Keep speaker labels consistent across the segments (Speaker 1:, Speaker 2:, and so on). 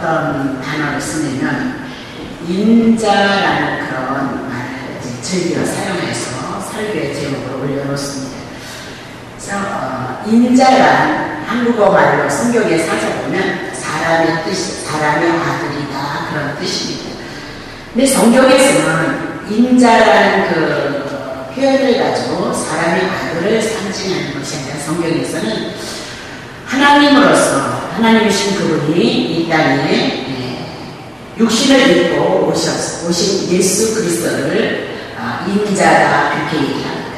Speaker 1: 어떤 단어를 쓰냐면 인자라는 그런 말을 이제 즐겨 사용해서 설교의 제목으로 올려놓습니다. 그래서 인자란 한국어 말로 성경에 찾아보면 사람의 뜻, 사람의 아들이다 그런 뜻입니다. 근데 성경에서는 인자라는 그 표현을 가지고 사람의 아들을 상징하는 것이 아니라 성경에서는 하나님으로서 하나님이신 그분이 이 땅에 육신을 입고 오신 예수 그리스도를 인자다 그렇게 얘기합니다.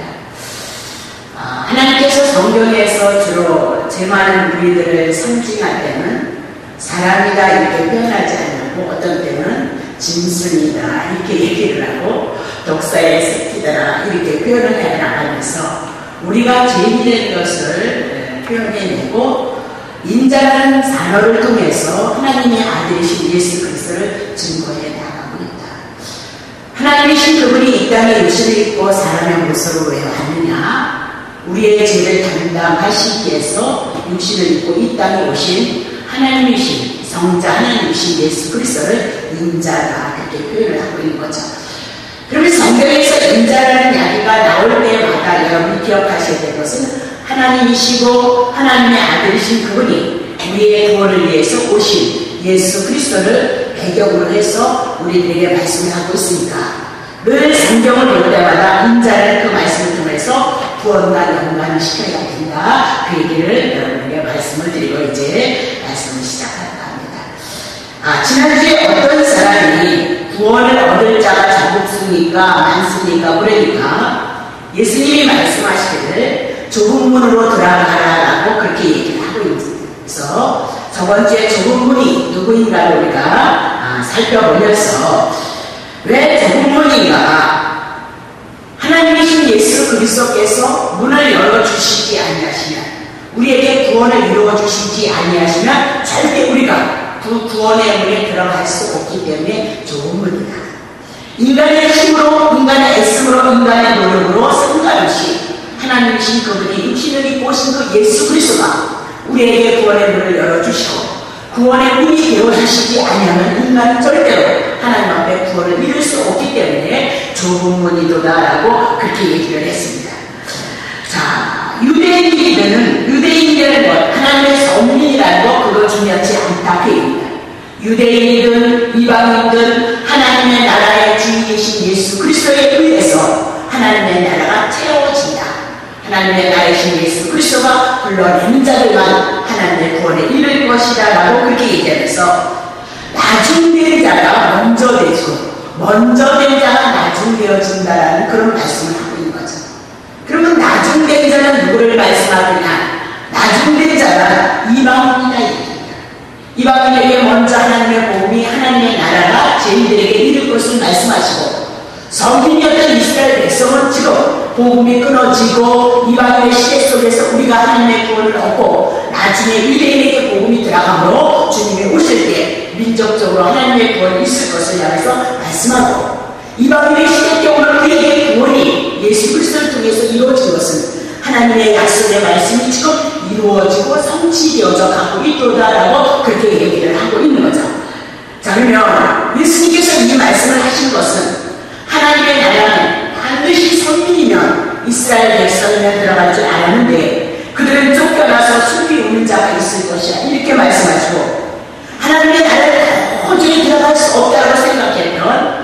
Speaker 1: 하나님께서 성경에서 주로 제많은 우리들을 상징할 때는 사람이다 이렇게 표현하지 않고 어떤 때는 짐승이다 이렇게 얘기를 하고 독사의 새끼다 이렇게 표현을 해나가면서 우리가 죄인이 된 것을 표현해내고 인자라는 단어를 통해서 하나님의 아들이신 예수 그리스도를 증거해 나가고 있다. 하나님이신 그분이 이 땅에 육신을 입고 사람의 모습으로 왜 왔느냐? 우리의 죄를 담당하시기 위해서 육신을 입고 이 땅에 오신 하나님이신 성자 하나님이신 예수 그리스도를 인자다 그렇게 표현을 하고 있는 거죠. 그러면 성경에서 인자라는 이야기가 나올 때마다 여러분이 기억하셔야 될 것은 하나님이시고 하나님의 아들이신 그분이 우리의 구원을 위해서 오신 예수 그리스도를 배경으로 해서 우리들에게 말씀을 하고 있으니까 늘 성경을 볼 때마다 인자를 그 말씀을 통해서 구원과 영광을 시켜야 된다. 그 얘기를 여러분에게 말씀을 드리고 이제 말씀을 시작할까 합니다. 지난주에 어떤 사람이 구원을 얻을 자가 자국수니까 많습니까? 그러니까 예수님이 말씀하시기를 좁은 문으로 들어가라라고 그렇게 얘기를 하고 있어서 저번 주에 좁은 문이 누구인가를 우리가 살펴보면서 왜 좁은 문인가? 하나님이신 예수 그리스도께서 문을 열어주시지 아니하시면 우리에게 구원을 이루어주시지 아니하시면 절대 우리가 그 구원의 문에 들어갈 수 없기 때문에 좁은 문이다. 인간의 힘으로, 인간의 애씀으로, 인간의 노력으로 상관없이 하나님이신 그분이 육신을 입고 오신 그 예수 그리스도가 우리에게 구원의 문을 열어주시고 구원의 문이 되어주시지 아니하면 인간은 절대로 하나님 앞에 구원을 이룰 수 없기 때문에 좁은 문이도다라고 그렇게 얘기를 했습니다. 자, 유대인들은 뭐 하나님의 선민이라는 거 그거 중요하지 않다 그 얘기입니다. 유대인이든 이방인이든 하나님의 나라의 주인이신 예수 그리스도에 의해서 하나님의 나라가 채워진다. 하나님의 나라이신 예수 그리스도가 불러낸 자들만 하나님의 구원에 이를 것이다 라고 그렇게 얘기하면서 나중된 자가 먼저 되고 먼저 된 자가 나중되어진다라는 그런 말씀을 하고 있는 거죠. 그러면 나중된 자는 누구를 말씀하느냐? 나중된 자는 이방인이다 얘기입니다. 이방인에게 먼저 하나님의 복음이 하나님의 나라가 죄인들에게 이를 것을 말씀하시고 성민이었던 이스라엘 백성은 지금 복음이 끊어지고 이방인의 시대 속에서 우리가 하나님의 구원을 얻고 나중에 유대인에게 복음이 들어가므로 주님이 오실 때 민족적으로 하나님의 구원이 있을 것을 향해서 말씀하고 이방인의 시대 때 오늘 우리에게 구원이 예수 그리스도를 통해서 이루어진 것은 하나님의 약속의 말씀이 지금 이루어지고 성취되어져 가고 있도다라고 그렇게 얘기를 하고 있는 거죠. 자, 그러면 예수님께서 이 말씀을 하신 것은 하나님의 나라는 반드시 선민이면 이스라엘 백성이면 들어갈 줄 알았는데 그들은 쫓겨나서 숨이 오는 자가 있을 것이야 이렇게 말씀하시고 하나님의 나라를 도저히 들어갈 수 없다고 생각했던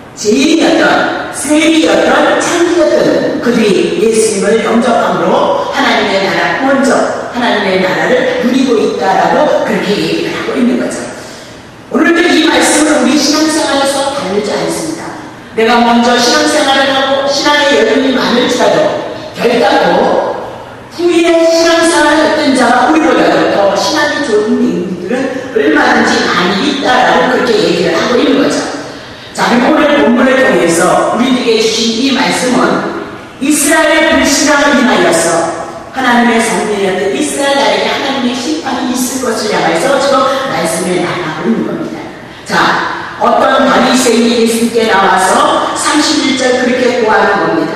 Speaker 1: 죄인이었던 세리였던 창기였던 그들이 예수님을 영접함으로 하나님의 나라 먼저 하나님의 나라를 누리고 있다라고 그렇게 얘기를 하고 있는 거죠. 오늘도 이 말씀은 우리 신앙생활에서 다르지 않습니다. 내가 먼저 신앙생활을 하고 신앙의 여름이 많을지라도 결단코 후에 신앙생활을 했던 자가 우리보다도 더 신앙이 좋은 인들은 얼마든지 많이 있다라고 그렇게 얘기를 하고 있는 거죠. 자, 그럼 오늘 본문을 통해서 우리에게 주신 이 말씀은 이스라엘의 불신앙을 인하여서 하나님의 성민이었던 이스라엘 나라에게 하나님의 심판이 있을 것을 향해서 지금 말씀을 나가고 있는 겁니다. 자, 어떤 바리새인이 예수님께 나와서 31절 그렇게 구하는 겁니다.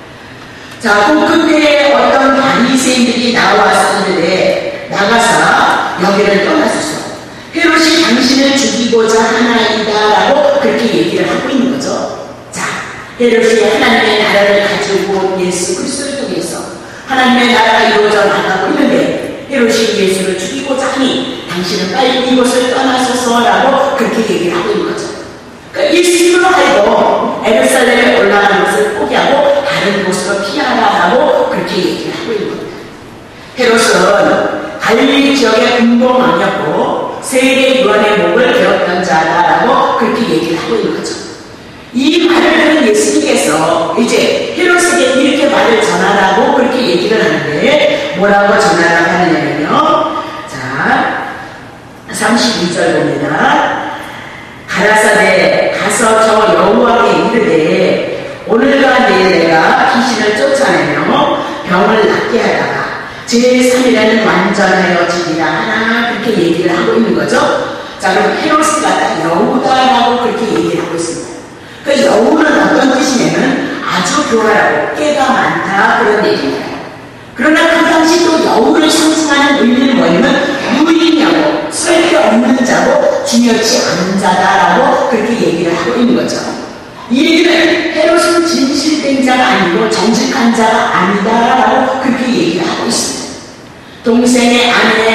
Speaker 1: 자, 그때에 어떤 바리새인들이 나와서 이르되 나가사 여기를 떠나소서. 헤롯이 당신을 죽이고자 하나이다라고 그렇게 얘기를 하고 있는 거죠. 자, 헤롯이 하나님의 나라를 가지고 예수 그리스도를 통해서 하나님의 나라가 이루어져 나가고 있는데 헤롯이 예수를 죽이고자 하니 당신은 빨리 이곳을 떠나소서라고 그렇게 얘기를 하고 있는 거죠. 그러니까 예수님으로 하여금 예루살렘에 올라가는 것을 포기하고 다른 곳으로 피하라고 그렇게 얘기를 하고 있는 겁니다. 헤롯은 갈릴리 지역의 군봉왕이었고 세계 유언의 목을 베었던 자다라고 그렇게 얘기를 하고 있는 거죠. 이 말을 들은 예수님께서 이제 헤롯에게 이렇게 말을 전하라고 그렇게 얘기를 하는데 뭐라고 전하라고 하느냐면요. 자, 32절 봅니다. 가라사대 가서 저 여호와께 이르되 오늘과 내일 내가 귀신을 쫓아내며 병을 낫게 하다가 제3일에는 완전하여지리라 하나 그렇게 얘기를 하고 있는 거죠. 자, 그럼 헤롯이 갖다 여우다라고 그렇게 얘기를 하고 있습니다. 그 여우는 어떤 뜻이냐면 아주 교활하고 깨가 많다 그런 얘기입니다. 그러나 그 당시 또 여우를 상징하는 의미는 뭐냐면 유인하고 쓸데없는 자고 중요치 않은 자다라고 그렇게 얘기를 하고 있는 거죠. 이 얘기는 헤롯은 진실된 자가 아니고 정직한 자가 아니다라고 그렇게 얘기를 하고 있습니다. 동생의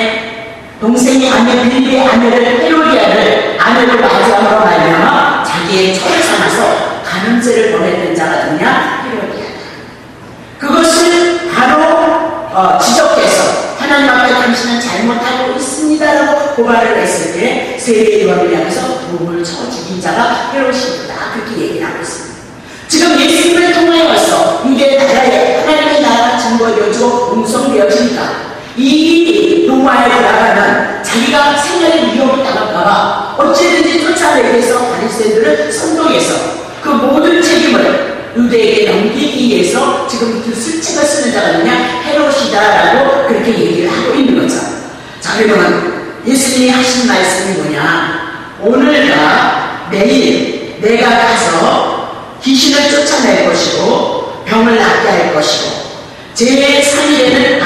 Speaker 1: 아내 빌리의 아내를 헤로디아를 아내를 맞이함으로 말미암아 자기의 철을 삼아서 간음죄를 범했던 자가 누구냐? 헤로디아다. 그것을 바로 지적해서 하나님 앞에 당신은 잘못하고 있습니다라고 고발을 했을 때 세례 요한을 향해서 돌을 쳐 죽인 자가 헤롯이다 그렇게 얘기를 하고 있습니다. 지금 예수님을 통하여서 유대 나라에 하나님의 나라가 증거되어지고 웅성되어지니까 이 로마에 들어가면 자기가 생명의 위협을 당할까봐 어찌든지 쫓아내기 위해서 바리새인들을 선동해서 그 모든 책임을 유대에게 넘기기 위해서 지금 그 술책을 쓰는 자가 누구냐? 헤롯이다라고 그렇게 얘기를 하고 있는 거죠. 자, 그러면 예수님이 하신 말씀이 뭐냐? 오늘과 내일 내가 가서 귀신을 쫓아낼 것이고 병을 낫게 할 것이고 제3일에는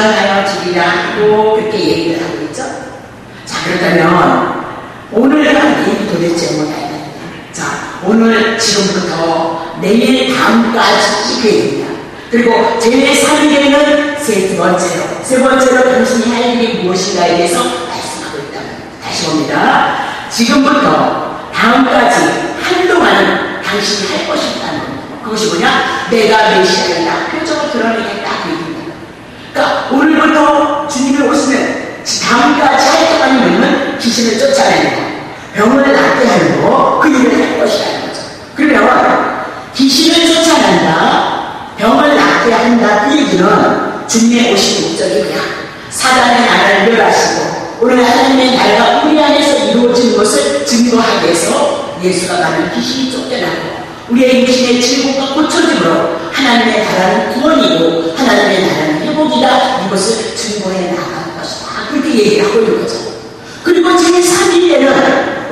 Speaker 1: 안전하여지리라고 그렇게 얘기를 하고 있죠. 자, 그렇다면 오늘과 내일 도대체 뭐냐? 자, 오늘 지금부터 내일 다음까지 그 얘기입니다. 그리고 제3일에는 세 번째로 당신이 할 일이 무엇인가에 대해서 말씀하고 있다는 다시 봅니다. 지금부터 다음까지 한동안은 당신이 할 것이 있다는 겁니다. 그것이 뭐냐? 내가 메시아이다. 표적을 드러내겠다. 그 얘기입니다. 그러니까 오늘부터 주님이 오시면 다음까지 할 동안이 뭐냐면 귀신을 쫓아내는 거, 병을 낫게 하는 거, 그 일을 할 것이라는 거죠. 그러면 귀신을 쫓아낸다, 병을 낫게 한다. 그 얘기는 주님의 오신 목적이 뭐냐? 사단의 나라를 멸하시고 오늘 하나님의 나라가 우리 안에서 이루어지는 것을 증거하기 위해서 예수가 가면 귀신이 쫓겨나고 우리의 육신의 질곡과 고쳐짐으로 하나님의 나라는 구원이고 하나님의 나라는 회복이다. 이것을 증거해 나갈 것이다. 그렇게 얘기를 하고 있는 거죠. 그리고 제3일에는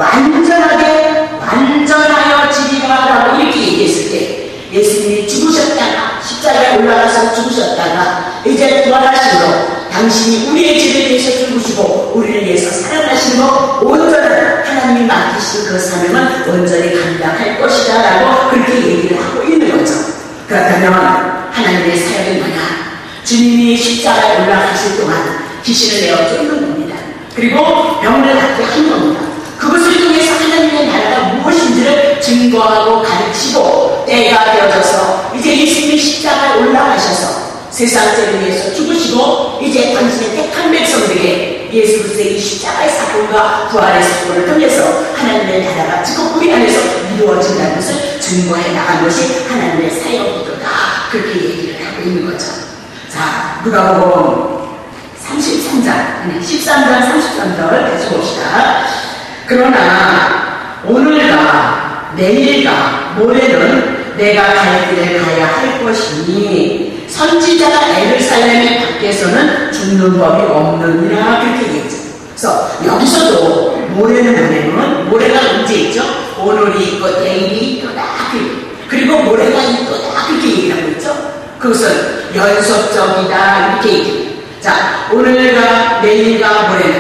Speaker 1: 완전하여지리라라고 이렇게 얘기했을 때 예수님이 죽으셨다가 십자가에 올라가서 죽으셨다가 이제 부활하심으로 당신이 우리의 죄를 위해서 죽으시고 우리를 위해서 살아나시고 온전한 하나님이 맡기신 그 사명은 온전히 감당할 것이다 라고 그렇게 얘기를 하고 있는 거죠. 그렇다면 하나님의 사역은 뭐냐? 주님이 십자가에 올라가실 동안 귀신을 내어 쫓는 겁니다. 그리고 병을 낫게 하는 겁니다. 그것을 통해서 하나님의 나라가 무엇인지를 증거하고 가르치고 때가 되어져서 이제 예수님이 십자가에 올라가셔서 세상 죄를 위해서 죽으시고 이제 당신의 택한 백성들에게 예수 그리스도의 십자가의 사건과 부활의 사건을 통해서 하나님의 나라가 지금 우리 안에서 이루어진다는 것을 증거해 나간 것이 하나님의 사역이다. 그렇게 얘기를 하고 있는 거죠. 자, 누가복음 13장 33절 다시 봅시다. 그러나 오늘과 내일과 모레는 내가 갈 길을 가야 할 것이니 선지자가 예루살렘 밖에서는 죽는 법이 없느니라 그렇게 얘기했죠. 그래서 여기서도 모레는 모레가 언제 있죠? 오늘이 있고 내일이 있거다. 그리고 모레가 있거다. 그렇게 얘기하고 있죠. 그것은 연속적이다. 이렇게 얘기합니다. 자, 오늘과 내일과 모레는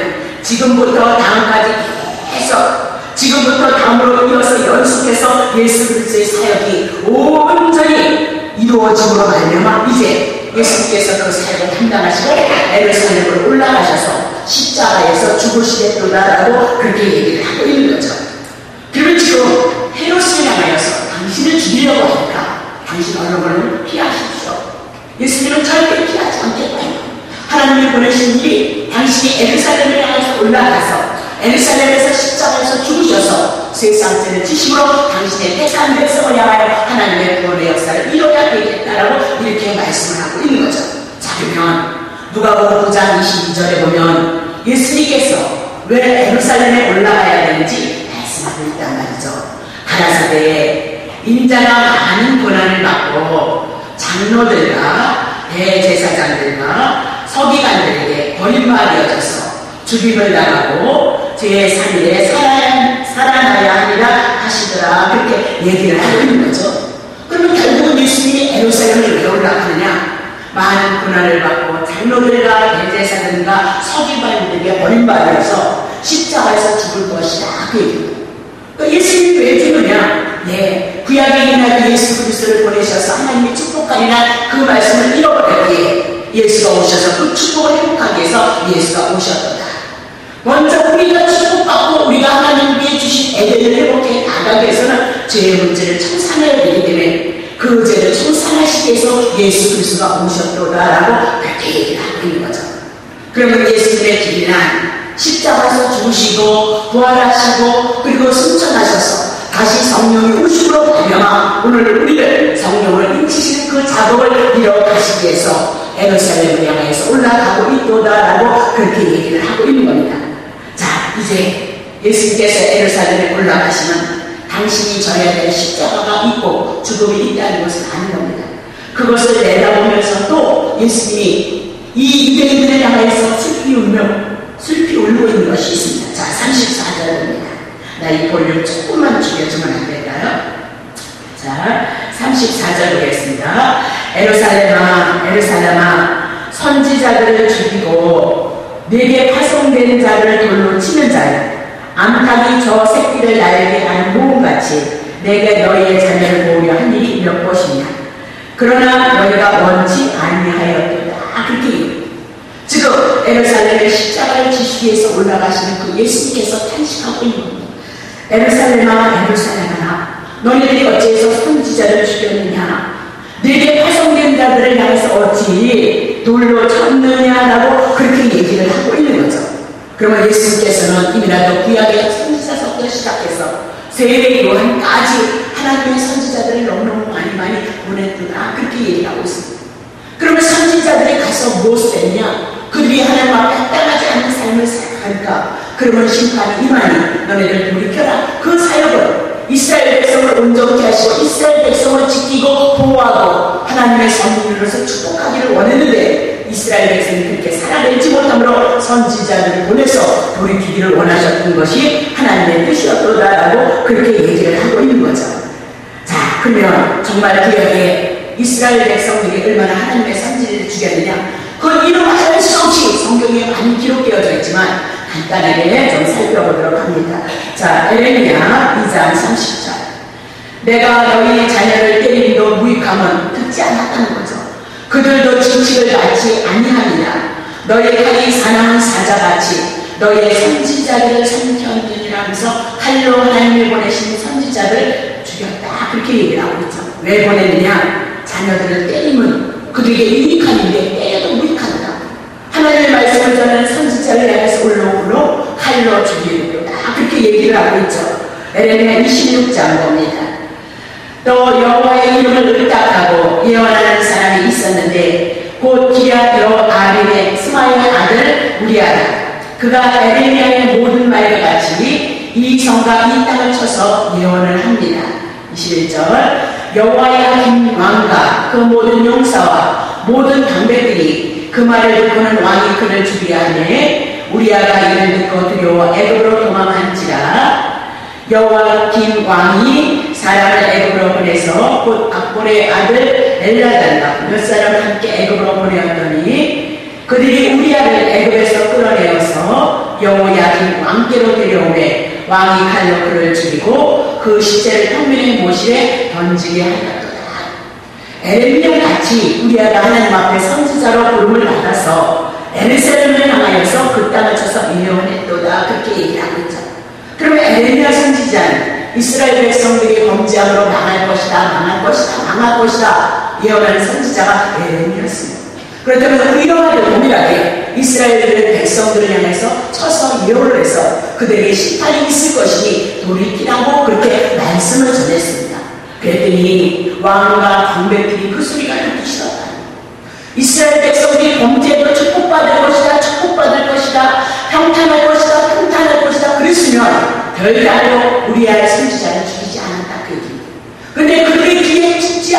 Speaker 1: 지금부터 다음까지 계속 지금부터 다음으로 이어서 연속해서 예수 그리스도의 사역이 온전히 이루어짐으로 말미암아 이제 예수께서 그 사역을 담당하시고 예루살렘으로 올라가셔서 십자가에서 죽으시겠도다라고 그렇게 얘기를 하고 있는 거죠. 그러면 지금 헤롯을 향하여서 당신을 죽이려고 하니까 당신 얼굴을 피하십시오. 예수님은 절대 피하지 않겠다. 하나님이 보내신 일이 당신이 예루살렘을 향해서 올라가서 예루살렘에서 십자가에서 죽으셔서 세상죄를 지심으로 당신의 택한 백성을 향하여 하나님의 구원의 역사를 이뤄야 되겠다라고 이렇게 말씀을 하고 있는 거죠. 자, 그러면 누가복음 9장 22절에 보면 예수님께서 왜 예루살렘에 올라가야 되는지 말씀하고 있단 말이죠. 가라사대에 인자가 많은 고난을 받고 장로들과 대제사장들과 서기관들에게 버림받아져서 죽임을 당하고 제3일에 살아나야 하리라 하시더라 그렇게 얘기를 하고 있는 거죠. 그러면 결국은 예수님이 예루살렘을 왜 올라가느냐? 많은 고난을 받고 장로들과 대제사장들과 서기관들에게 버림받아서 십자가에서 죽을 것이다 그 얘기입니다. 그러니까 예수님이 왜 죽느냐? 구약의 인하여 예수 그리스도를 보내셔서 하나님의 축복하리라 그 말씀을 잃어버렸기에 예수가 오셔서 그 축복을 회복하기 위해서 예수가 오셨다. 먼저 우리가 축복받고 우리가 하나님 위에 주신 에덴을 회복해 나가기 위해서는 죄의 문제를 청산해야 되기 때문에 그 죄를 청산하시기 위해서 예수 그리스도가 오셨도다라고 그렇게 얘기를 하고 있는 거죠. 그러면 예수님의 길이란 십자가에서 죽으시고 부활하시고 그리고 승천하셔서 다시 성령이 오심으로 말미암아 오늘 우리를 성령을 인치시는 그 작업을 이뤄가시기 위해서 예루살렘을 향해서 올라가고 있도다라고 그렇게 얘기를 하고 있는 겁니다. 자, 이제 예수님께서 예루살렘에 올라가시면 당신이 져야 될 십자가가 있고 죽음이 있다는 것을 아는 겁니다. 그것을 내다보면서 또 예수님이 이 유대인들을 향해서 슬피 울고 있는 것이 있습니다. 자, 34절입니다. 나 이 볼륨 조금만 줄여주면 안 될까요? 자, 34절 보겠습니다. 에루살렘아, 에루살렘아, 선지자들을 죽이고 내게 파송된 자를 돌로 치는 자야. 암탉이 저 새끼를 날게 하는 모음같이 내게 너희의 자녀를 모으려 한 일이 몇 것이냐. 그러나 너희가 원치 아니하였도다. 그렇게 지금 에루살렘의 십자가를 지시기 위해서 올라가시는 그 예수님께서 탄식하고 있는 겁니다. 에루살렘아, 에루살렘아, 너희들이 어찌해서 선지자를 죽였느냐. 내게 파송된 자들을 향해서 어찌 돌로 쳤느냐라고 그렇게 얘기를 하고 있는 거죠. 그러면 예수님께서는 이미라도 구약의 선지자서부터 시작해서 세례 요한까지 하나님의 선지자들을 너무너무 많이 보냈구나 그렇게 얘기하고 있습니다. 그러면 선지자들이 가서 무엇을 했냐? 그들이 하나님 앞에 합당하지 않는 삶을 살아가니까 그러면 심판이 임하니 너네들 돌이켜라. 그 사역을 이스라엘 백성을 온전케 하시고 이스라엘 백성을 지키고 보호하고 하나님의 선민으로서 축복하기를 원했는데 이스라엘 백성이 그렇게 살아내지 못함으로 선지자들을 보내서 돌이키기를 원하셨던 것이 하나님의 뜻이었다라고 그렇게 얘기를 하고 있는 거죠. 자, 그러면 정말 구약에 이스라엘 백성들이 얼마나 하나님의 선지자를 죽였느냐, 그건 이름할 수 없이 성경에 많이 기록되어져 있지만 간단하게 좀 살펴보도록 합니다. 자, 에레미야 2장 30절. 내가 너희 자녀를 때리기도 무익함은 듣지 않았다는 거죠. 그들도 징식을 받지 아니하니라. 너희 칼이 사나운 사자같이 너희의 선지자들을 삼켰느니라 하면서 칼로 하나님을 보내신 선지자를 죽였다. 그렇게 얘기를 하고 있죠. 왜 보냈느냐? 자녀들을 때리면 그들에게 유익함인데 때려도 무익하다. 하나님의 말씀을 전하는 선지자를 향해서 올라오므로 칼로 죽이는 거다. 그렇게 얘기를 하고 있죠. 에레미야 26장 봅니다. 또 여호와의 이름을 의탁하고 예언하는 사람이 있었는데 곧 기럇 여아림의 스마의 아들 우리아라. 그가 에레미야의 모든 말과 같이 이 성과 이 땅을 쳐서 예언을 합니다. 21절. 여호와의 긴 왕과 그 모든 용사와 모든 방백들이 그 말을 듣고는 왕이 그를 죽이려 하네. 우리아가 이를 듣고 두려워 애굽으로 도망한지라. 여호와 긴 왕이 사람을 애굽으로 보내서 곧 악bor의 아들 엘라단과 몇 사람 함께 애굽으로 보내었더니 그들이 우리아를 애굽에서 끌어내어서 여호야긴 왕께로 데려오매 왕이 칼로 그를 죽이고 그 시체를 평민의 모실에 던지게 하였도다. 에레미야 같이 우리아가 하나님 앞에 선지자로 부름을 받아서 에르사렘을 향하여서 그 땅을 쳐서 예언했도다. 그렇게 얘기하고 있죠. 그러면 에레미야 선지자는 이스라엘 백성들이 범죄함으로 망할 것이다 예언하는 선지자가 에레미야였습니다. 그렇다면 의로하게 동일하게 이스라엘의 백성들을 향해서 쳐서 예언을 해서 그들에게 심판이 있을 것이니 돌이키라고 그렇게 말씀을 전했습니다. 그랬더니 왕과 방백들이 그 소리가 듣기 싫었다. 이스라엘 백성들이 범죄도 축복받을 것이다 평탄할 것이다 그랬으면 별다로 우리아의 선지자를 죽이지 않았다 그 얘기입니다. 그런데 그들의 귀에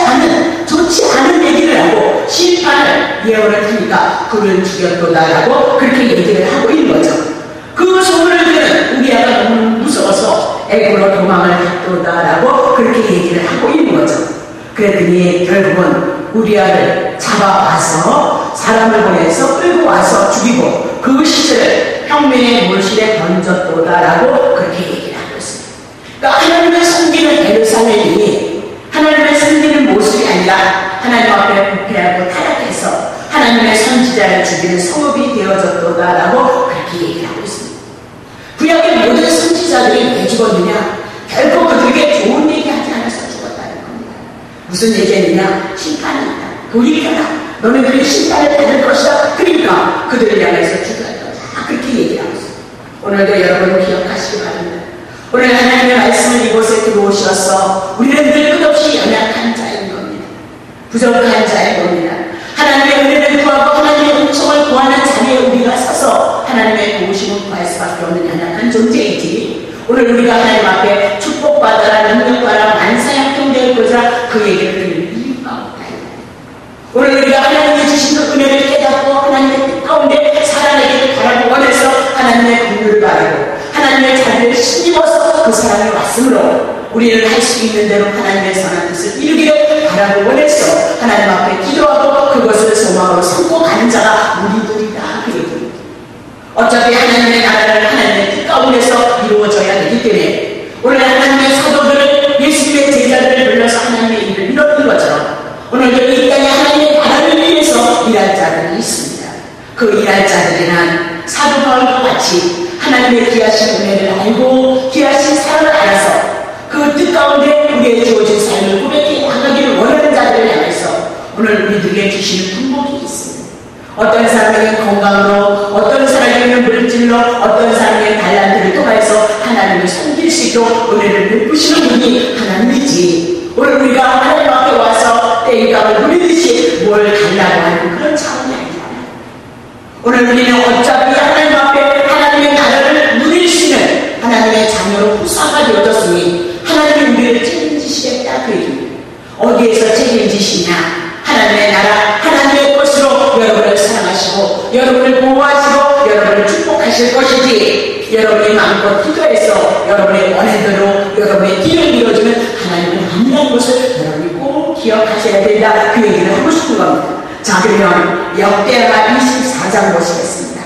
Speaker 1: 좋지 않은 얘기를 하고 심판을 예언을 하니까 그를 죽였도다라고 그렇게 얘기를 하고 있는 거죠. 그 소문을 듣는 우리아가 너무 무서워서 애굽으로 도망을 갔도다라고 그렇게 얘기를 하고 있는 거죠. 그랬더니 결국은 우리아를 잡아와서 사람을 보내서 끌고 와서 죽이고 그 시체를 평민의 물실에 던졌도다라고 그렇게 얘기를 하고 있습니다. 그러니까 하나님의 섬기는 예루살렘이 하나님의 섬기는 모습이 아니라 하나님 앞에 부패하고 타락해서 하나님의 선지자를 죽이는 성읍이 되어졌도다라고 그렇게 얘기를 하고 있습니다. 구약의 모든 선지자들이 왜 죽었느냐? 결코 그들에게 좋은 얘기하지 않아서 죽었다는 겁니다. 무슨 얘기했느냐? 심판이 있다. 돌이켜라. 너는 그 심판을 받을 것이다. 그러니까 그들을 향해서 죽였다. 그렇게 얘기를 하고 있습니다. 오늘도 여러분 기억하시기 바랍니다. 오늘 하나님의 말씀을 이곳에 들어오셔서 우리는 늘 끝없이 연약한 자인 겁니다. 부족한 자인 겁니다. 하나님의 은혜를 구하고 하나님의 은총을 구하는 자리에 우리가 서서 하나님의 도우심을 구할 수밖에 없는 연약한 존재이지, 오늘 우리가 하나님 앞에 축복받아라, 능력받아라, 만사형통될 거자 그 얘기를 들을 이유가 없다. 오늘 우리가 하나님이 주신 그 은혜를 깨닫고 하나님의 뜻 가운데 살아내기를 바라고 원해서 하나님의 긍휼을 바라고 하나님의 자리를 힘입어서 그 사람이 왔으므로 우리는 할 수 있는 대로 하나님의 선한 뜻을 이루기를 바라고 원해서 하나님 앞에 기도하고 그것을 소망으로 삼고 가는 자가 우리들이다. 그 얘기입니다. 어차피 하나님의 나라를 하나님의 뜻 가운데서 이루어져야 되기 때문에 오늘 하나님의 사도들을 예수님의 제자들을 불러서 하나님의 일을 이루는 것처럼 오늘도 이 땅에 하나님의 나라를 위해서 일할 자들이 있습니다. 그 일할 자들이란 사도 바울과 같이 하나님의 귀하신 은혜를 알고 귀하신 사랑을 알아서 그 뜻 가운데 우리의 주어진 삶을 고백해 나가기를 원하는 자들을 향해서 오늘 우리들에게 주시는 품목이 있습니다. 어떤 사람에게는 건강으로, 어떤 사람에게는 물질로, 어떤 사람에게는 달란트를 통해서 하나님을 섬길 수 있도록 은혜를 베푸시는 분이 하나님이지, 오늘 우리가 하나님 앞에 와서 떼일감을 누리듯이 뭘 달라고 하는 그런 차원이 아니잖아요. 오늘 우리는 어차피 하나님 앞에 하나님의 나라를 누릴 수 있는 하나님의 자녀로 후사가 되어졌으니 하나님이 우리를 책임지시겠다 그 얘기입니다. 어디에서 책임지시냐? 하나님의 나라, 하나님의 것으로 여러분을 사랑하시고 여러분을 보호하시고 여러분을 축복하실 것이지, 여러분이 마음껏 기도해서 여러분의 원해대로 여러분의 길을 밀어주는 하나님을 만나는 것을 여러분이 꼭 기억하셔야 된다. 그 얘기를 하고 싶은 겁니다. 자, 그러면 역대하 24장 보시겠습니다.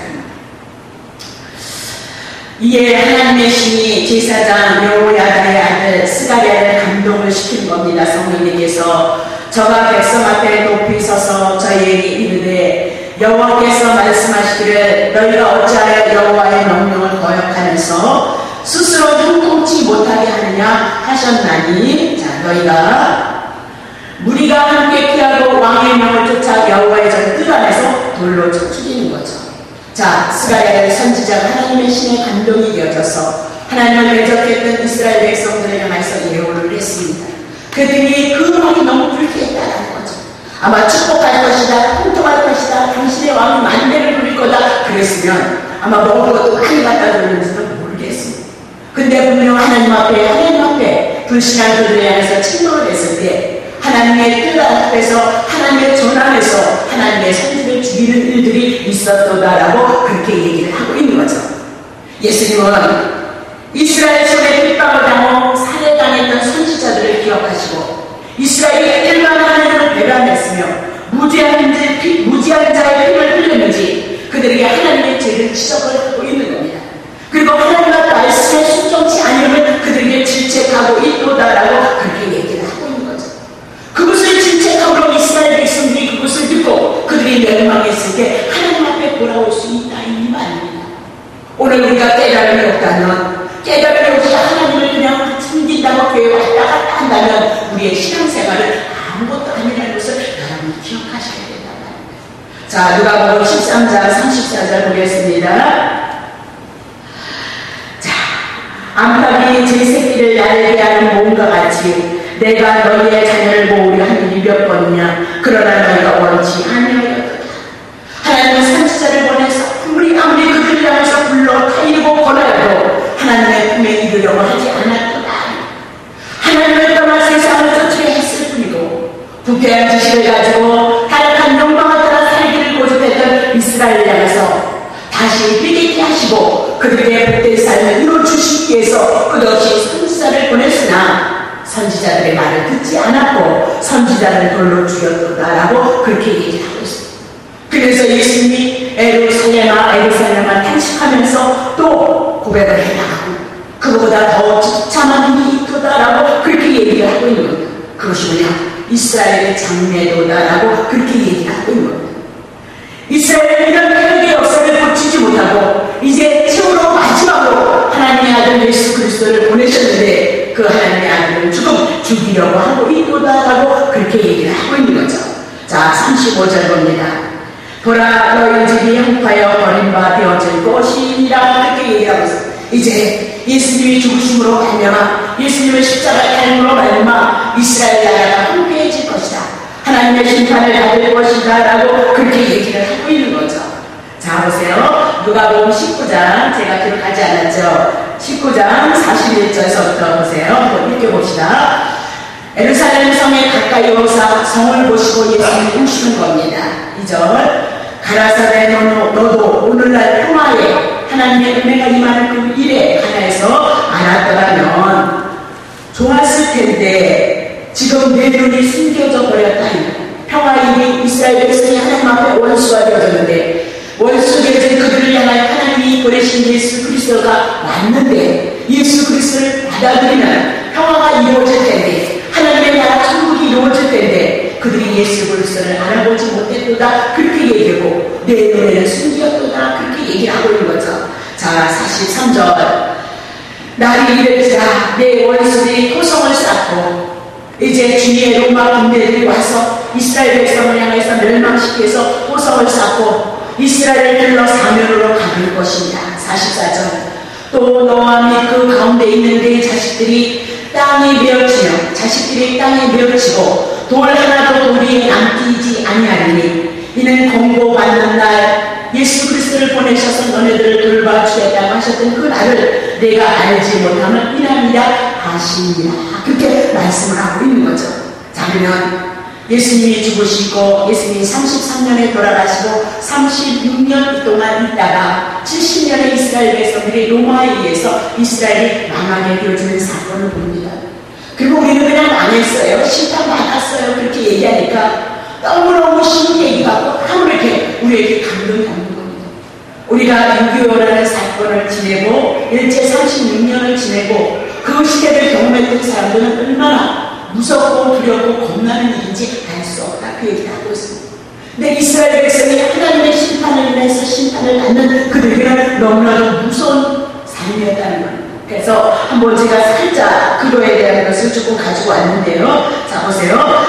Speaker 1: 이에 하나님의 신이 제사장 여호야다의 아들 스가랴를 감동을 시킨 겁니다. 성령님께서 저가 백성 앞에 높이 서서 저희에게 이르되 여호와께서 말씀하시기를 너희가 어찌하여 여호와의 명령을 거역하면서 스스로 형통치 못하게 하느냐 하셨나니, 자, 너희가 무리가 함께 피하고 왕의 명을 쫓아 여호와의 전 뜰 안에서 돌로 쳐 죽이는 거죠. 자, 스가랴의 선지자가 하나님의 신의 감동이 되어져서 하나님을 대적했던 이스라엘 백성들을 향해서 예언을 했습니다. 그들이 그 왕이 너무 불쾌했다는 거죠. 아마 축복할 것이다, 통통할 것이다, 당신의 왕이 만대를 부릴 거다 그랬으면 아마 먹을 것도 많이 갖다 줬는지도 모르겠습니다. 근데 분명 하나님 앞에 불신한 그들을 향해서 침노를 했을 때 하나님의 뜻 앞에서 하나님의 전함에서 하나님의 선지를 죽이는 일들이 있었도다라고 그렇게 얘기를 하고 있는 거죠. 예수님은 이스라엘 손에 핍박을 당하고 살해당했던 선지자들을 기억하시고 이스라엘이 얼마나 하나님을 배반했으며 무지한 자의 피를 흘렸는지 그들에게 하나님의 죄를 지적을 하고 있는 겁니다. 우리가 깨달음이 없다면, 깨달음이 없이 하나님을 그냥 숨긴다고 교회 왔다 갔다 한다면 우리의 신앙생활은 아무것도 아니라는 것을 여러분이 기억하셔야 된단 말입니다. 자, 누가복음 13장 34절 보겠습니다. 자, 암탉이 제 새끼를 날게 하는 몸과 같이 내가 너희의 자녀를 모으려 한 일이 몇 번이냐. 그러나 너희가 원치 아니하였도다. 하나님은 선지자를 보내서 아무리 그들을 향해서 불러 타이르고 권하여도 하나님의 품에 이르려고 하지 않았도다. 하나님을 떠나 세상을 쫓으려 했을 뿐이고 부패한 지식을 가지고 타락한 욕망을 따라 살기를 고집했던 이스라엘을 향해서 다시 회개케 하시고 그들에게 복된 삶을 이루어주시기 위해서 끝없이 선지자를 보냈으나 선지자들의 말을 듣지 않았고 선지자를 돌로 죽였다라고 그렇게 얘기를 하고 있습니다. 그래서 예수님이 에루살렘아 탄식하면서 또 고백을 해나가고 그보다 더 처참한 일이 있도다라고 그렇게 얘기를 하고 있는 겁니다. 그것이 뭐냐? 이스라엘의 장래도다라고 그렇게 얘기를 하고 있는 겁니다. 이스라엘은 이런 회개의 역사를 고치지 못하고 이제 최후로 마지막으로 하나님의 아들 예수 그리스도를 보내셨는데 그 하나님의 아들을 죽이려고 하고 있도다라고 그렇게 얘기를 하고 있는 거죠. 자, 35절 봅니다. 보라, 너희 집이 형파여 버림바 되어질 것이니라 그렇게 얘기하고 있어요. 이제 예수님이 죽으심으로 말미암아 예수님의 십자가의 삶으로 말미암아 이스라엘 나라가 함께해질 것이다. 하나님의 심판을 받을 것이다 라고 그렇게 얘기를 하고 있는 거죠. 자, 보세요. 누가복음 19장 제가 기록하지 않았죠. 19장 41절서부터 보세요. 한번 읽어봅시다. 예루살렘 성에 가까이 오사 성을 보시고 예수님이 우시는 겁니다. 2절. 가라사대 너도 오늘날 평화에 하나님의 은혜가 임하는 그 일에 하나에서 알았더라면 좋았을 텐데 지금 내 눈이 숨겨져 버렸다니. 평화인이 이스라엘 백성이 하나님 앞에 원수가 되어졌는데 원수 되어진 그들을 향하여 하나님이 보내신 예수 그리스도가 왔는데 예수 그리스도를 받아들이면 평화가 이루어질 텐데 하나님의 나라 천국이 이루어질 텐데 그들이 예수 그리스도를 알아보지 못했도다 그렇게 얘기하고 내 눈에는 숨겼도다 그렇게 얘기하고 있는 거죠. 자, 43절. 날이 이르자 내 원수들이 토성을 쌓고 이제 주위의 로마 군대들이 와서 이스라엘 백성을 향해서 멸망시키기 위해서 토성을 쌓고 이스라엘을 들러 사면으로 가둘 것입니다. 44절. 또 너와 및 그 가운데 있는 내 자식들이 땅에 메어치며 자식들이 땅에 메어치고 돌 하나도 돌이 남기지 아니하리니 이는 공고받는 날 예수 그리스도를 보내셔서 너네들을 돌봐주겠다고 하셨던 그 날을 내가 알지 못하면 이날이라 하시니라 그렇게 말씀을 하고 있는 거죠. 자, 그러면 예수님이 죽으시고 예수님이 33년에 돌아가시고 36년 동안 있다가 70년의 이스라엘 백성들이 로마에 의해서 이스라엘이 망하게 되어지는 사건을 봅니다. 그리고 우리는 그냥 망했어요. 심판받았어요. 그렇게 얘기하니까 너무너무 쉬운 얘기 같고 아무렇게 우리에게 감동이 없는 겁니다. 우리가 6.25라는 사건을 지내고 일제 36년을 지내고 그 시대를 경험했던 사람들은 얼마나 무섭고 두렵고 겁나는 일인지 알 수 없다 그 얘기를 하고 있습니다. 근데 이스라엘 백성이 하나님의 심판을 인해서 심판을 받는 그들에게는 너무나도 무서운 삶이었다는 겁니다. 그래서 한번 제가 살짝 그거에 대한 것을 조금 가지고 왔는데요. 자, 보세요.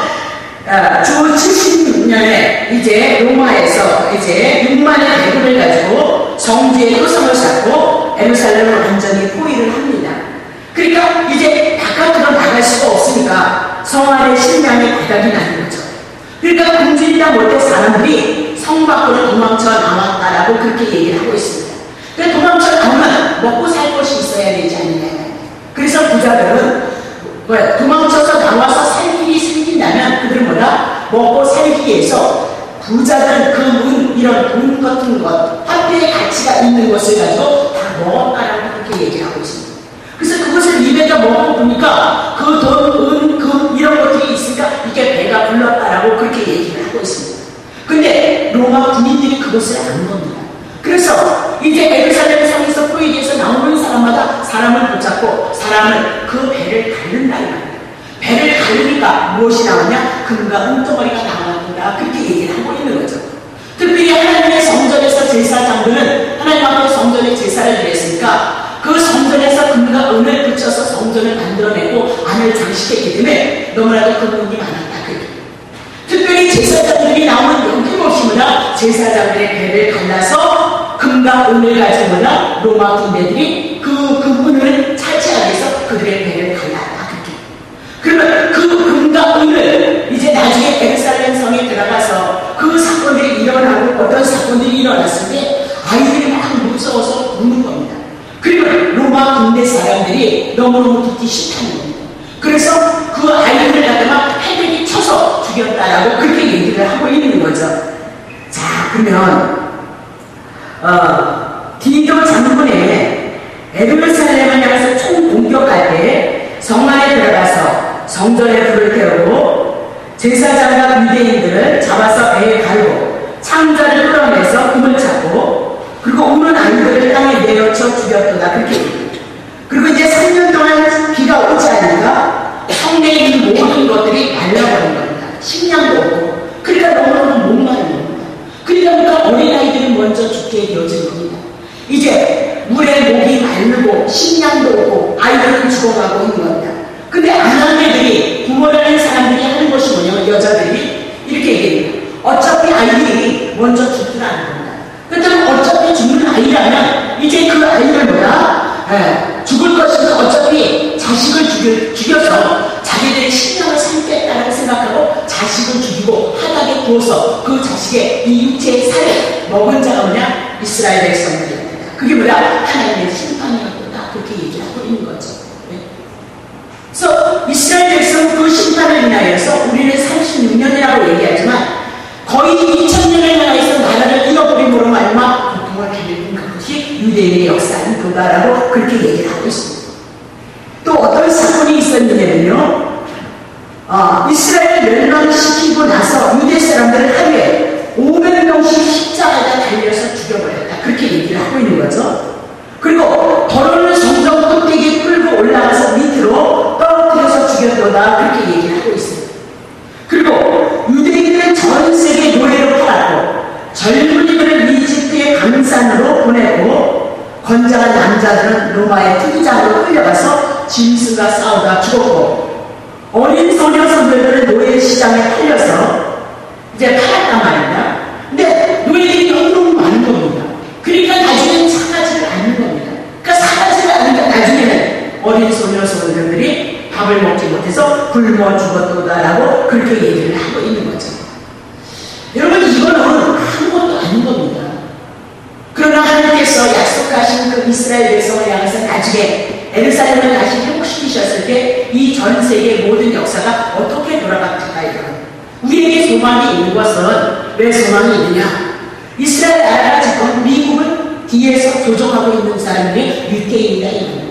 Speaker 1: 주 70년에 이제 로마에서 이제 6만의 대군을 가지고 성지에 토성을 쌓고 예루살렘을 완전히 포위를 합니다. 그러니까 이제 바깥으로 나갈 수가 없으니까 성 안에 식량이 바닥이 나는 거죠. 그러니까 굶주리다 못해 사람들이 성 밖으로 도망쳐 나왔다라고 그렇게 얘기를 하고 있습니다. 그러니까 도망쳐 나오면 먹고 살 것이 있어야 되지 않느냐. 그래서 부자들은 도망쳐서 나와서 살 길이 생긴다면 그들은 뭐라? 먹고 살기 위해서 부자들은 그 이런 돈 같은 것, 화폐의 가치가 있는 것을 가지고 다 먹었다라고 그렇게 얘기를 하고 있습니다. 그래서 그것을 입에다 먹어보니까 그 돈, 금, 이런 것들이 있으니까 이게 배가 불렀다라고 그렇게 얘기를 하고 있습니다. 근데 로마 군인들이 그것을 아는 겁니다. 그래서 이제 예루살렘 성에서 포위돼서 나오는 사람마다 사람을 붙잡고 사람을 그 배를 닳는다 이 말이에요. 배를 닳으니까 무엇이 나오냐? 금과 은덩어리가 나왔구나 그렇게 얘기를 하고 있는 거죠. 특별히 하나님의 성전에서 성전에서 제사장들은 하나님 앞에 성전에 제사를 드렸으니까 그 성전에서 금과 은을 붙여서 성전을 만들어내고 안을 장식했기 때문에 너무나도 금문이 많았다. 특별히 제사장들이 나오는 여김없이 뭐냐 제사장들의 배를 갈라서 금과 은을 가지고 뭐냐 로마 군대들이 그 은을 차지하기 위해서 그들의 배를 갈랐다. 그러면 그 금과 은을 이제 나중에 예루살렘 성에 들어가서 그 사건들이 일어나고 어떤 사건들이 일어났을 때 아이들이 막 무서워서 우는 겁니다. 그리고 로마 군대 사람들이 너무너무 듣기 싫다는 겁니다. 그래서 그 아이들을 갖다가 패대기 쳐서 죽였다라고 그렇게 얘기를 하고 있는 거죠. 자, 그러면 디도 장군의 예루살렘을 향해서 총 공격할 때 성 안에 들어가서 성전에 불을 태우고 제사장과 유대인들을 잡아서 배에 갈고 창자를 끌어내서 금을 찾고 그리고 우는 아이들을 땅에 내어쳐 죽였도다. 그렇게 그리고 이제 3년 동안 비가 오지 않으니까 성내에 있는 모든 것들이 말라버린 겁니다. 식량도 없고 그러니까 너무너무 목마른 겁니다. 그러니까 어린아이들은 먼저 죽게 되어진 겁니다. 이제 물에 목이 마르고 식량도 없고 아이들은 죽어가고 있는 겁니다. 근데 아낙네들이 부모라는 사람들이 하는 것이 뭐냐면 여자들이 이렇게 얘기해요. 어차피 아이들이 먼저 죽더라는 겁니다. 그렇다면 어차피 죽는 아이라면 이제 그 아이를 뭐야? 죽을 것이면 어차피 자식을 죽여서 자기들의 식량을 삼겠다라고 생각하고 자식을 죽이고 하닥에 구워서 그 자식의 이 육체의 살을 먹은 자가 뭐냐? 이스라엘 백성들입니다. 그게 뭐야? 하나님의 심판이라고 다 그렇게 얘기하고 있는 거죠. 네? 그래서 이스라엘 백성 그 심판을 인하여서 우리는 36년이라고 얘기하지만 거의 2000년을 향해서 나라를 잃어버림으로 말마 고통을 당하는 그것이 유대인의 역사인 거다라고 그렇게 얘기를 하고 있습니다. 또 어떤 사건이 있었느냐면요. 이스라엘을 멸망시키고 나서 유대 사람들은 하루에 500명씩 십자가에다 달려서 죽여버렸다. 그렇게 얘기를 하고 있는 거죠. 그리고 더러운 성전 꼭대기에 끌고 올라가서 밑으로 떨어뜨려서 죽였도다. 그렇게 얘기를 하고 있습니다. 그리고 유대인들은 전 세계 노예로 팔았고 젊은이들을 이집트의 강산으로 보내고 건장한 남자들은 로마의 투기장으로 끌려가서 짐승과 싸우다 죽었고 어린 소녀 선배들은 노예 시장에 팔려서 이제 팔았단 말입니다. 근데 노예들이 너무 많은 겁니다. 그러니까 나중에는 사가지를 않는 겁니다. 그러니까 사가지를 않으니까 나중에는 어린 소녀 선배들이 밥을 먹지 못해서 굶어 죽었다라고 그렇게 얘기를 하고 있는 거죠. 여러분 이거는 아무것도 아닌 겁니다. 그러나 하나님께서 약속하신 그 이스라엘 백성을 향해서 나중에 예루살렘을 다시 회복시키셨을 때 이 전 세계 모든 역사가 어떻게 돌아갔을까 이거는 우리에게 소망이 있는 것은 왜 소망이 있느냐? 이스라엘 나라가 지금 미국을 뒤에서 조종하고 있는 사람들이 유대인이다 이겁니다.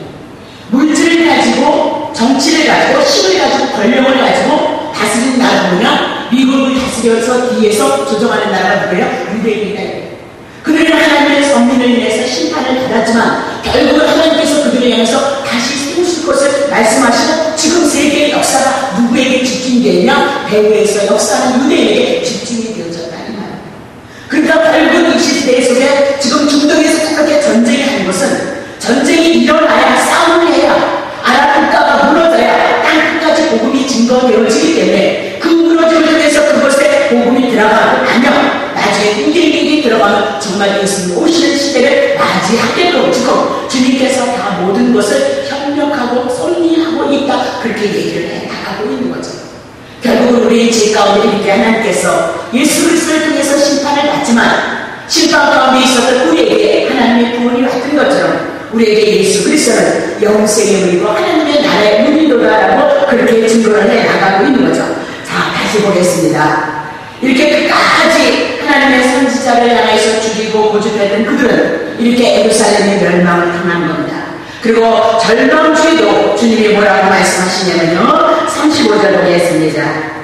Speaker 1: 물질을 가지고 정치를 가지고 힘을 가지고 권력을 가지고 다스리는 나라가 뭐냐? 미국을 다스려서 뒤에서 조정하는 나라가 누구예요? 유대인이다. 그들은 하나님의 섭리를 인해서 심판을 받았지만 결국은 하나님께서 그들을 향해서 다시 세우실 것을 말씀하시고 지금 세계의 역사가 누구에게 집중되냐? 배후에서 역사는 유대인에게 집중이 되어졌다 이 말입니다. 그러니까 결국 이 시대 속에 지금 중동에서 그렇게 전쟁이 하는 것은 전쟁이 일어나야 싸움을 해야 아랍 국가가 무너져야 땅 끝까지 복음이 증거되어지기 때문에 그 무너짐을 통해서 그곳에 복음이 들어가고 나면 나중에 유대인에게 들어가면 정말 예수님 오시는 시대를 맞이하게끔 지금 주님께서 다 모든 것을 협력하고 섭리하고 있다 그렇게 얘기를 해나가고 있는 거죠. 결국은 우리의 죄 가운데 이렇게 하나님께서 예수 그리스도를 통해서 심판을 받지만 심판 가운데 있었던 우리에게 하나님의 구원이 왔던 것처럼 우리에게 예수 그리스도는 영생의 문이고 하나님의 나라의 문이로다라고 그렇게 증거를 해나가고 있는 거죠. 자, 다시 보겠습니다. 이렇게 끝까지 하나님의 선지자를 향해서 죽이고 고집했던 그들은 이렇게 예루살렘의 멸망을 당한 겁니다. 그리고 절망주의도 주님이 뭐라고 말씀하시냐면요. 35절 보겠습니다.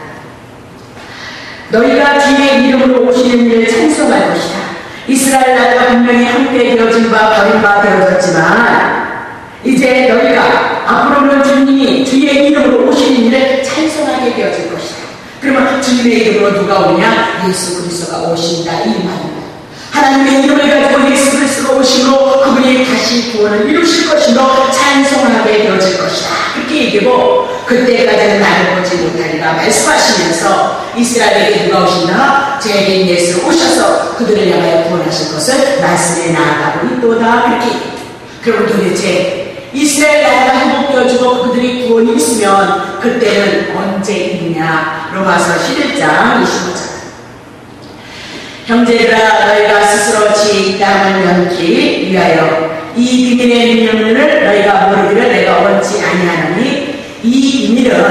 Speaker 1: 너희가 주의 이름으로 오시는 일을 찬송할 것이다. 이스라엘 나라가 분명히 함께 되어진 바 버린 바 되어졌지만 이제 너희가 앞으로는 주님이 주의 이름으로 오시는 일을 찬송하게 되어질 것이다. 그러면 주님의 이름으로 누가 오느냐? 예수 그리스도가 오신다 이 말입니다. 하나님의 이름을 가지고 예수 그리스도가 오심으로 그분이 다시 구원을 이루실 것이므로 찬송하게 되어질 것이다. 그렇게 얘기하고 그때까지는 나를 보지 못하리라 말씀하시면서 이스라엘에게 누가 오신다? 죄인 예수 오셔서 그들을 향하여 구원하실 것을 말씀에 나아가고 있도다. 그렇게 얘기합니다. 그럼 도대체 이스라엘 나라가 회복되어지고 그들이 구원이 있으면 그때는 언제 있느냐? 로마서 11장 25절. 형제들아 너희가 스스로 지혜 땅을 연기 위하여 이 비밀의 능력을 너희가 모르기를 내가 원치 아니하노니 이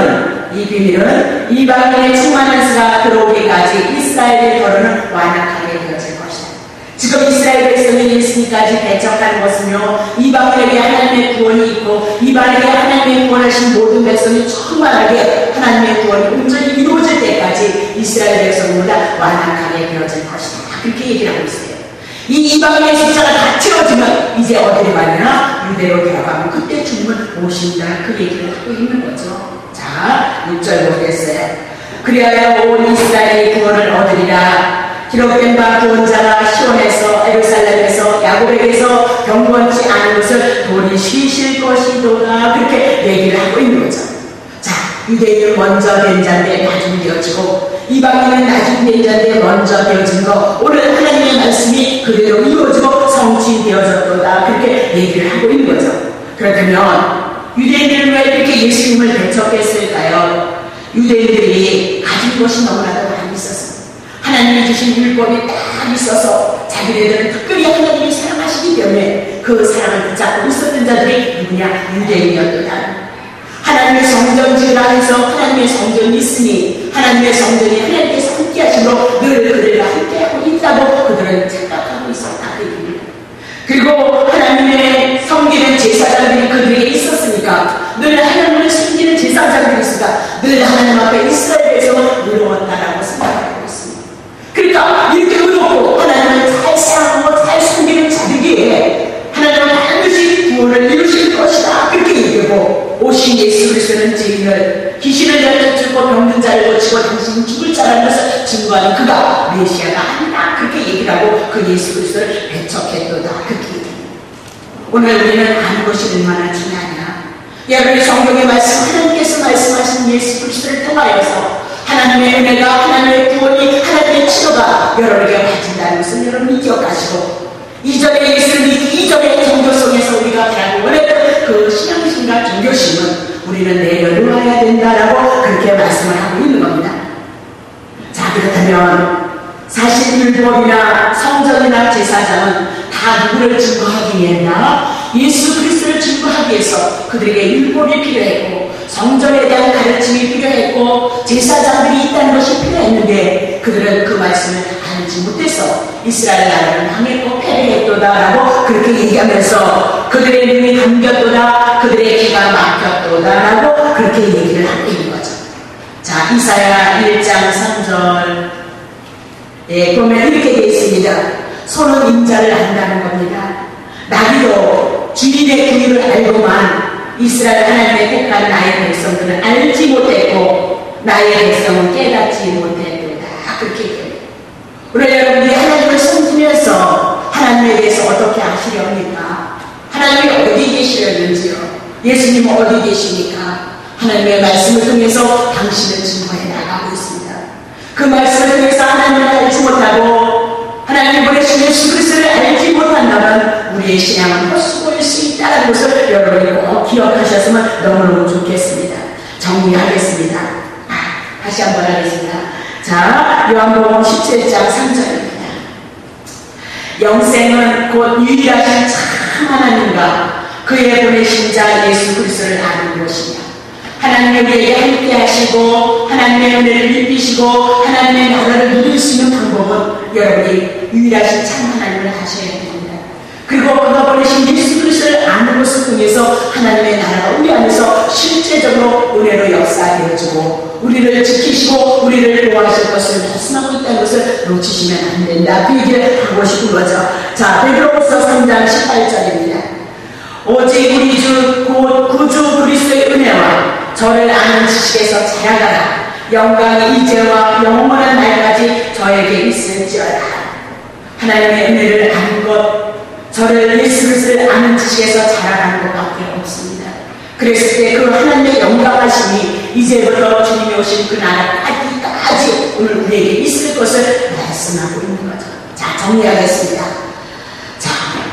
Speaker 1: 비밀은 이방인의 충만한 수가 들어오기까지 이스라엘의 결혼은 완악하게 되어질 것이다. 지금 이스라엘 백성이 예수님까지 배척하는 것은요, 이방인에게 하나님의 구원이 있고 이방인에게 하나님의 구원하신 모든 백성이 충만하게 하나님의 구원이 온전히 이루어질 때까지 이스라엘 백성보다 완악하게 되어질 것이다. 그렇게 얘기를 하고 있어요. 이 이방인의 숫자가 다 채워지면 이제 어디로 가냐? 유대로 들어가면 그때 주님은 오신다. 그 얘기를 하고 있는 거죠. 자, 6절 보겠어요. 그리하여 온 이스라엘이 구원을 얻으리라. 기록된 바 구원자가 시온에서 예루살렘에서 야곱에게서 경건치 않은 것을 돌이 쉬실 것이도다. 그렇게 얘기를 하고 있는 거죠. 자, 유대인은 먼저 된 자인데 나중 되어지고 이방인은 나중 된 자인데 먼저 되어진 거, 오늘 하나님의 말씀이 그대로 이루어지고 성취되어졌도다. 그렇게 얘기를 하고 있는 거죠. 그렇다면 유대인들은 왜 이렇게 예수님을 배척했을까요? 유대인들이 가진 것이 너무나도 많이 있었습니다. 하나님이 주신 율법이 딱 있어서 자기네들은 특별히 하나님이 사랑하시기 때문에 그 사랑을 붙잡고 있었던 자들이 누구냐? 유대인이었도다. 하나님의 성전지으라 해서 하나님의 성전이 있으니 하나님의 성전이 하나님께서 함께 하심으로 늘 그들과 함께하고 있다고 그들은 착각하고 있었다. 그 얘기입니다. 그리고 하나님의 섬기는 제사장들이 그들에게 있었으니까 늘 하나님을 섬기는 제사장들이 있으니까 늘 하나님 앞에 이스라엘에서 의로웠다라고 생각하고 있습니다. 그러니까 이렇게 의롭고 하나님을 잘 사랑하고 잘 섬기는 자들에게 하나님은 반드시 구원을 이루실 것이다. 그렇게 얘기하고 오신 예수 그리스도는 죄인을 귀신을 내쫓고 병든 자를 고치고 당신은 죽을 자라는 것을 증거하는 그가 메시아가 아니다. 그렇게 얘기를 하고 그 예수 그리스도를 배척했도다. 그렇게 얘기합니다. 오늘 우리는 아는 것이 얼마나 중요하냐. 여러분이 성경의 말씀, 하나님께서 말씀하신 예수 그리스도를 통하여서 하나님의 은혜가, 하나님의 구원이, 하나님의 치료가 여러분에게 가진다는 것을 여러분이 기억하시고 이전의 예수를 믿기 이전의 종교성에서 우리가 가고 원했던 그 신앙심과 종교심은 우리는 내려놓아야 된다라고 그렇게 말씀을 하고 있는 겁니다. 자, 그렇다면 사실 율법이나 성전이나 제사장은 다 누구를 증거하기 위했나? 예수 그리스도를 증거하기 위해서 그들에게 율법이 필요했고 성전에 대한 가르침이 필요했고 제사장들이 있다는 것이 필요했는데 그들은 그 말씀을 알지 못해서 이스라엘 나라를 망했고 패배했도다라고 그렇게 얘기하면서 그들의 눈이 감겼도다, 그들의 귀가 막혔도다라고 그렇게 얘기를 하고 있는 거죠. 자, 이사야 1장 3절 보면 이렇게 되어 있습니다. 손은 인자를 안다는 겁니다. 나비도 주인의 귀를 알고만 이스라엘 하나님의 택한 나의 백성들은 알지 못했고 나의 백성은 깨닫지 못했도다. 그렇게 얘기합니다. 우리 여러분이 하나님을 섬기면서 하나님에 대해서 어떻게 아시렵니까? 하나님이 어디 계시려는지요? 예수님은 어디 계십니까? 하나님의 말씀을 통해서 당신을 증거해 나가고 있습니다. 그 말씀을 통해서 하나님을 알지 못하고 하나님 보내신 예수 그리스도를 알지 못한다면 우리의 신앙은 헛수고일 수 있다는 것을 여러분이 꼭 기억하셨으면 너무너무 좋겠습니다. 정리하겠습니다. 다시 한번 하겠습니다. 자, 요한복음 17장 3절입니다. 영생은 곧 유일하신 참 하나님과 그의 보내신 자 예수 그리스도를 아는 것이며 하나님의 우리에게 함께 하시고 하나님의 은혜를 입히시고 하나님의 나라를 누릴 수 있는 방법은 여러분이 유일하신 참 하나님을 아셔야 됩니다. 그리고 그가 보내신 예수 그리스도를 아는 것을 통해서 하나님의 나라가 우리 안에서 실제적으로 은혜로 역사되어지고 우리를 지키시고 우리를 보호하실 것을 말씀하고 있다는 것을 놓치시면 안 된다. 그 얘기를 하고 싶은 거죠. 자, 베드로후서 3장 18절입니다. 오직 우리 주 구주 그리스도의 은혜와 저를 아는 지식에서 자라가라. 영광이 이제와 영원한 날까지 저에게 있을지어다. 하나님의 은혜를 아는 것, 저를 예수 그리스도를 아는 지식에서 자라가는 것밖에 없습니다. 그랬을 때 그 하나님의 영광하심이 이제부터 주님이 오신 그 나라까지 오늘 우리에게 있을 것을 말씀하고 있는 거죠. 자, 정리하겠습니다. 자,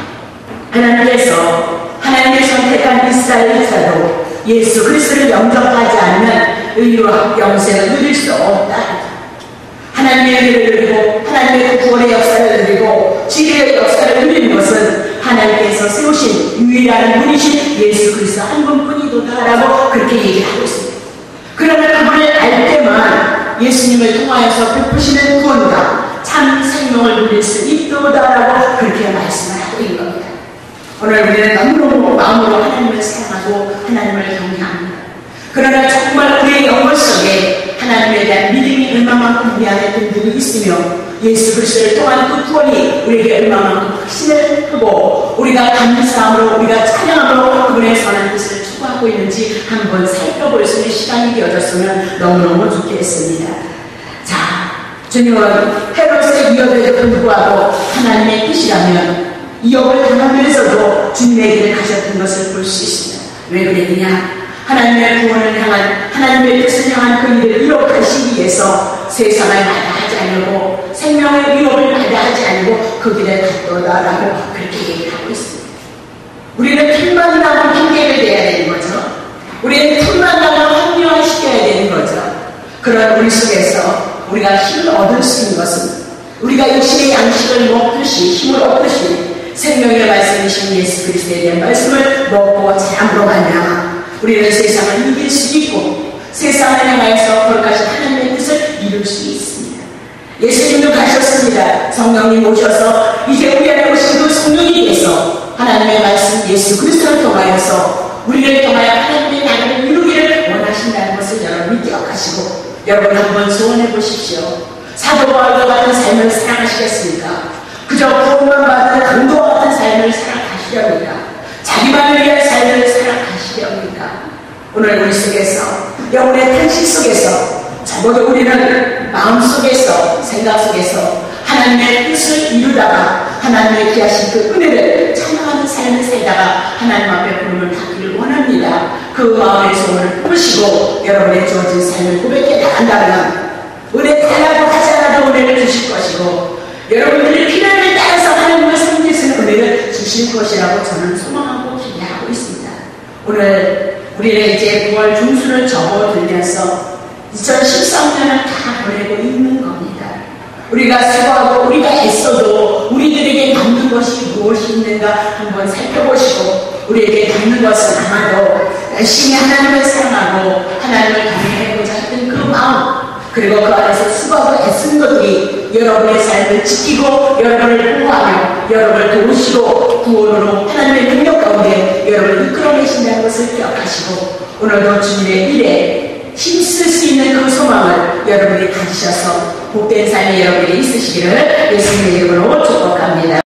Speaker 1: 하나님의 선택한 이스라엘 자도 예수 그리스도를 영접하지 않는 의와 영생을 누릴 수 없다. 하나님의 은혜를 누리고 하나님의 구원의 역사를 누리고 지혜의 역사를 누리는 것은 하나님께서 세우신 유일한 분이신 예수 그리스도 한 분뿐이도다라고 그렇게 얘기하고 있습니다. 그러나 그분을 알 때만 예수님을 통하여서 베푸시는 구원과 참 생명을 누릴 수 있도다라고 그렇게 말씀을 하고 있는 겁니다. 오늘 우리는 너무너무 마음으로 하나님을 사랑하고 하나님을 경외합니다. 그러나 정말 우리의 영혼 속에 하나님에 대한 믿음이 얼마만큼 우리 안에 든든히 있으며 예수 그리스도를 통한 그 구원이 우리에게 얼마만큼 확신을 하고 우리가 감사함으로 우리가 찬양함으로 그분의 선한 뜻을 추구하고 있는지 한번 살펴볼 수 있는 시간이 되어졌으면 너무너무 좋겠습니다. 자, 주님은 헤롯의 위협에도 불구하고 하나님의 뜻이라면 위협을 당하면서도 주님의 길을 가셨던 것을 볼 수 있습니다. 왜 그랬느냐? 하나님의 구원을 향한 하나님의 뜻을 향한 그 일을 이룩하시기 위해서 세상을 마다하지 않으고 생명의 위협을 마다하지 않고 그 길에 갔도다라고 그렇게 얘기하고 있습니다. 우리는 틈만 나고 핑계를 대야 되는 거죠. 우리는 틈만 나고 합리화시켜야 되는 거죠. 그런 우리 속에서 우리가 힘을 얻을 수 있는 것은 우리가 육신의 양식을 먹듯이 힘을 얻듯이 생명의 말씀이신 예수 그리스도에 대한 말씀을 먹고 자랑으로 말미암아 우리는 세상을 이길 수 있고 세상을 향하여서 거룩하신 하나님의 뜻을 이룰 수 있습니다. 예수님도 가셨습니다. 성령님 오셔서 이제 우리 안에 오신 그 성령님께서 하나님의 말씀 예수 그리스도를 통하여서 우리를 통하여 하나님의 나라를 이루기를 원하신다는 것을 여러분이 기억하시고 여러분 한번 소원해 보십시오. 사도 바울과 같은 삶을 살아가시겠습니까? 그저 구원만 받은 강도와 같은 삶을 살아가시렵니까? 자기만을 위한 삶을 살아가시렵니까? 오늘 우리 속에서 영혼의 탄식 속에서 적어도 우리는 마음속에서 생각 속에서 하나님의 뜻을 이루다가 하나님의 귀하신 그 은혜를 찬양하는 삶을 살다가 하나님 앞에 부름을 받기를 원합니다. 그 마음의 소원을 품으시고 여러분의 주어진 삶을 고백해 나간다면 은혜 달라고 하지 않아도 은혜를 주실 것이고 여러분들의 필요를 따라서 하나님을 섬기시는 은혜를 주실 것이라고 저는 소망하고 기대하고 있습니다. 오늘 우리는 이제 9월 중순을 접어들면서 2013년을 다 보내고 있는 겁니다. 우리가 수고하고 우리가 애써도 우리들에게 남는 것이 무엇이 있는가 한번 살펴보시고 우리에게 남는 것은 아마도 열심히 하나님을 사랑하고 하나님을 경외하고자 했던 그 마음 그리고 그 안에서 수고하고 애쓴 것들이 여러분의 삶을 지키고 여러분을 보호하며 여러분을 도우시고 구원으로 하나님의 능력 가운데 여러분을 이끌어내신다는 것을 기억하시고 오늘도 주님의 일에 힘쓸 수 있는 그 소망을 여러분이 가지셔서 복된 삶이 여러분에게 있으시기를 예수님의 이름으로 축복합니다.